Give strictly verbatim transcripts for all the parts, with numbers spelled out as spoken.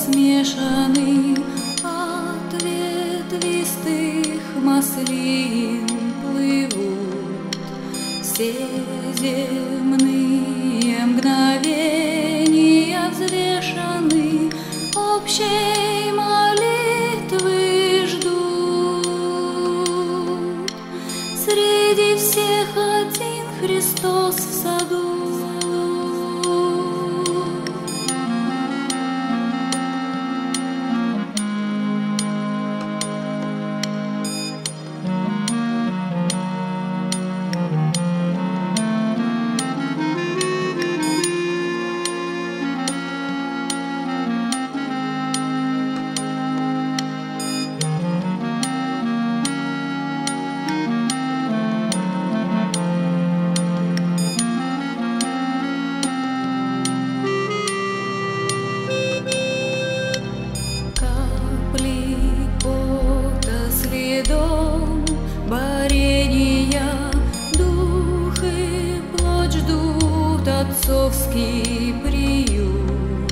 смешаны от ветвистых маслин плывут все земные мгновения взвешаны, общей молитвы ждут. Среди всех один Христос в саду. Отцовский приют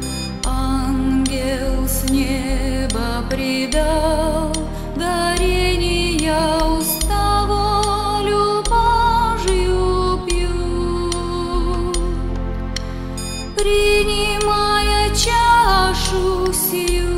ангел с неба придал дарения, устава любовью пьют, принимая чашу сию.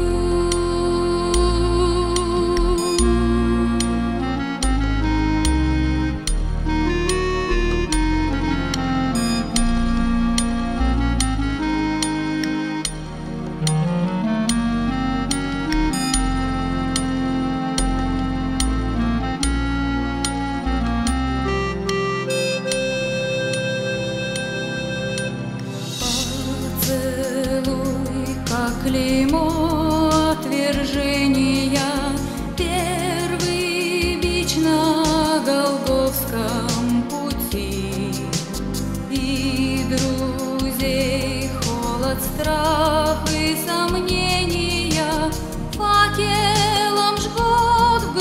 Клеймо отвержения, первый бич на Голгофском пути, и друзей холод, страх и сомнения факелом жгут в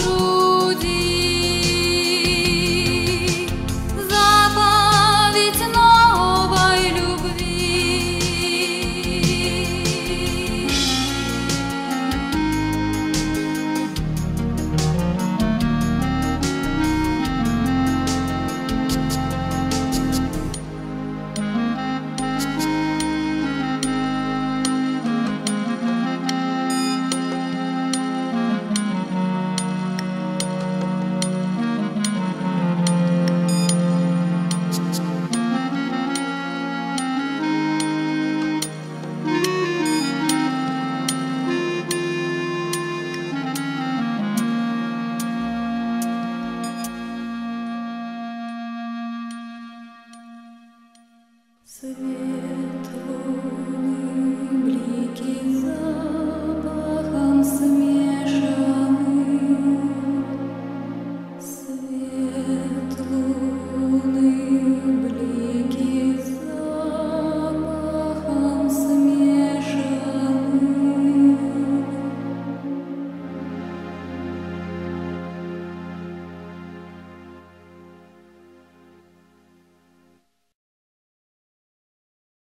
груди. Заповедь новой любви. Свет